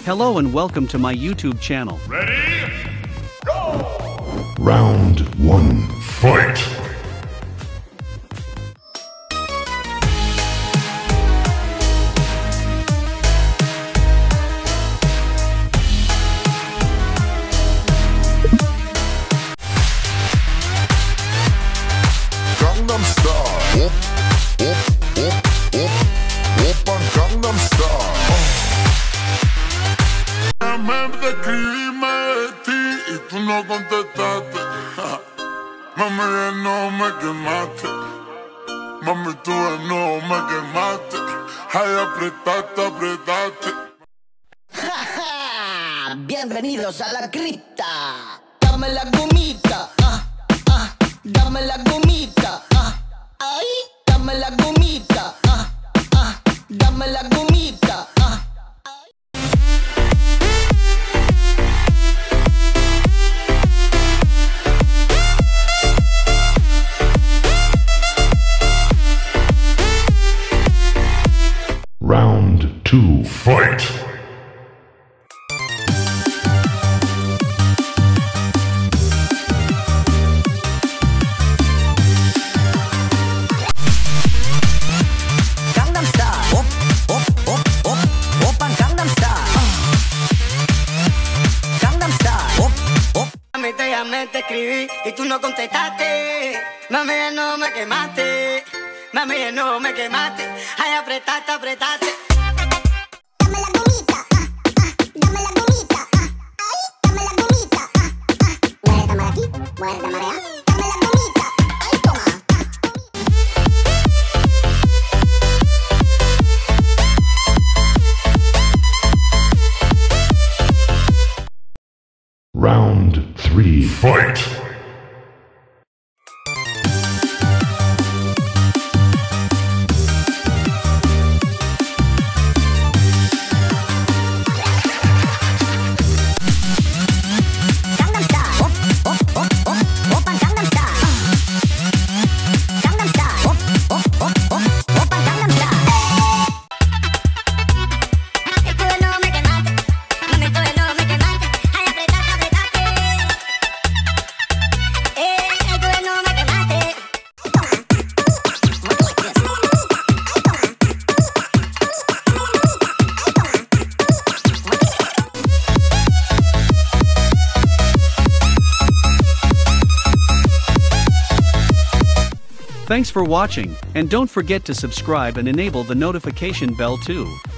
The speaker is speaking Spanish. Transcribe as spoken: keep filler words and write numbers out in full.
Hello and welcome to my YouTube channel. Ready? Go! Round one, fight! Gangnam Style. Op, op, op, op, op aan Gangnam Style. Me escribí, me vestí y tú no contestaste. Mami, no me quemaste. Mami, tú no me quemaste. Ay, apretaste, apretaste. Bienvenidos a la cripta. Dame la gomita, ah, ah, dame la gomita, ah, ay, dame la gomita, ah, ah, dame la gomita, ah. Round two, fight! Gangnam Style, op, op, op, op, op aan Gangnam Style. Gangnam Style, op, op. Mami, te llamé, te escribí y tú no contestaste. Mami, no me quemaste. Mami, no me quemaste. Ay, apretaste, apretaste. Dame la gomita, ah, ah, dame la gomita, ah, ay, dame la gomita, ah, ah. Muerde tamara aquí, muerde tamara allá. Dame la gomita, ay, toma. Round three, fight! Gangnam Style, op, op, op, op, op aan Gangnam Style. Gangnam Style, op, op, op, op, op aan Gangnam Style. Y tú no me quemaste, mami, tú no me quemaste. Ay, apretaste, apretaste. Eh, tú no me quemaste. Thanks for watching, and don't forget to subscribe and enable the notification bell too.